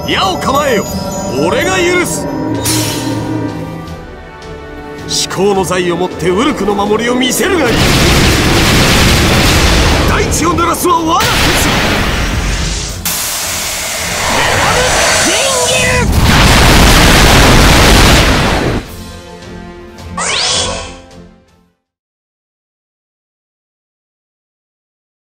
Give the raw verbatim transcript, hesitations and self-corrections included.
矢を構えよ。俺が許す。至高の財をもってウルクの守りを見せるがいい。大地を濡らすは我が鉄。